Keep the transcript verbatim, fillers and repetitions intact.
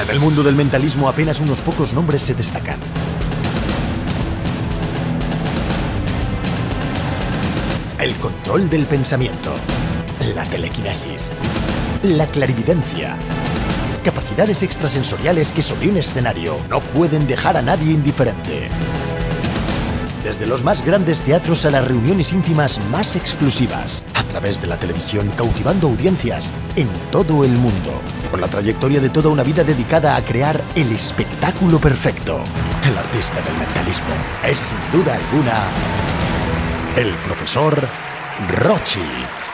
En el mundo del mentalismo apenas unos pocos nombres se destacan. El control del pensamiento, la telequinesis, la clarividencia, capacidades extrasensoriales que sobre un escenario no pueden dejar a nadie indiferente. Desde los más grandes teatros a las reuniones íntimas más exclusivas, a través de la televisión cautivando audiencias en todo el mundo, con la trayectoria de toda una vida dedicada a crear el espectáculo perfecto. El artista del mentalismo es sin duda alguna el profesor Rocchi.